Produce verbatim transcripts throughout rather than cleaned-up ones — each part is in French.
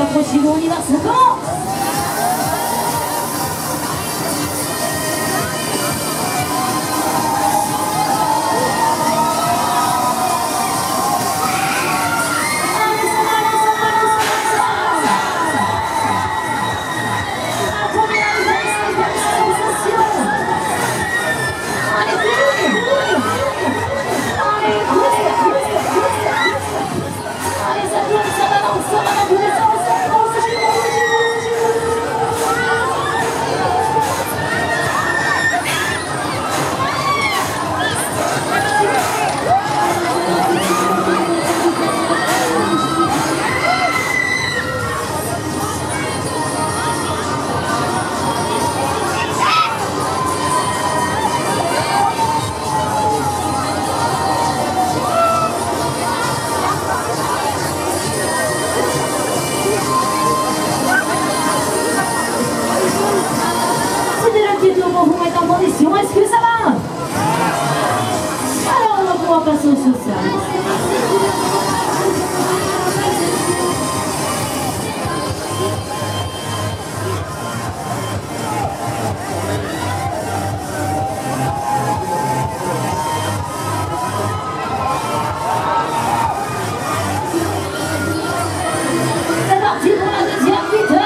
rapprochez-vous, on y va, ça commence. Est-ce que ça va? Alors on va pouvoir passer au social. C'est parti pour la deuxième vitesse.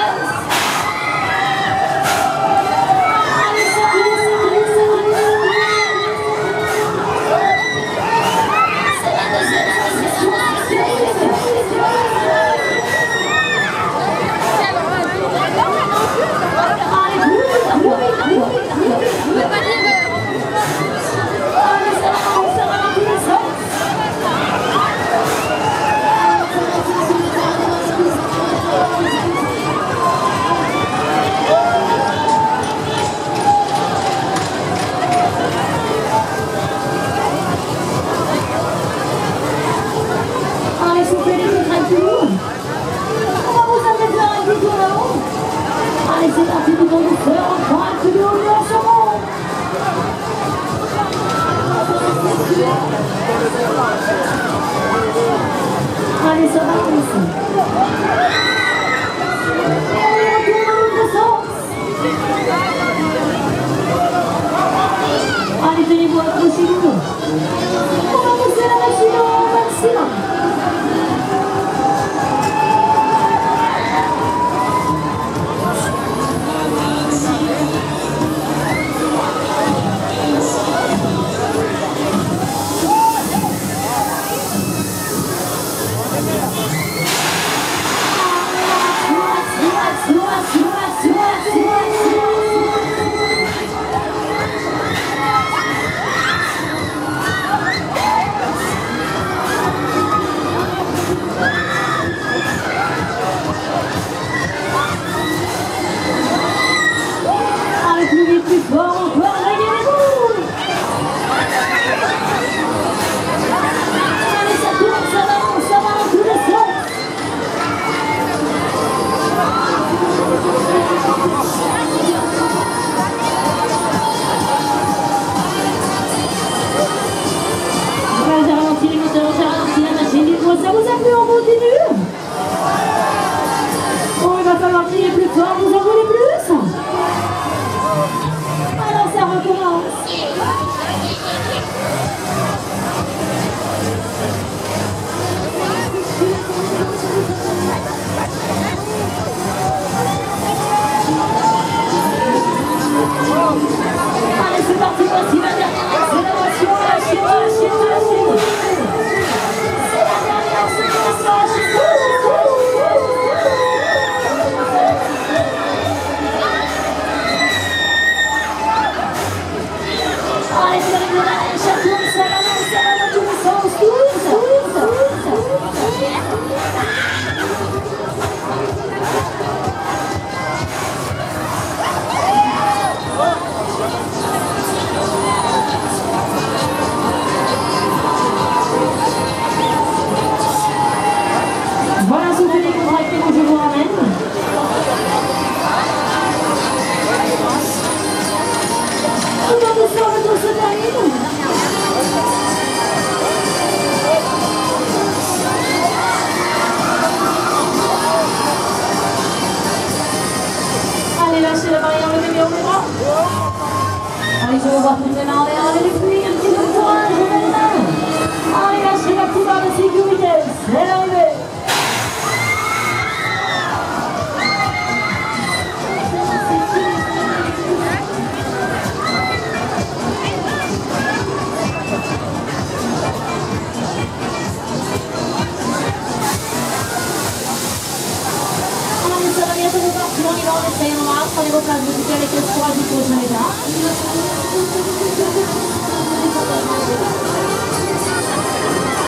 Allez, lâchez la barrière, levez bien les bras. Allez, je vous vois toutes les mains en l'air, allez les couilles, un petit peu de courage, levez les mains. Allez, lâchez la couloir de sécurité, c'est l'arrivée. On y va, on essaye, on va prenez vos places, vous avec le courage du coach, on est là.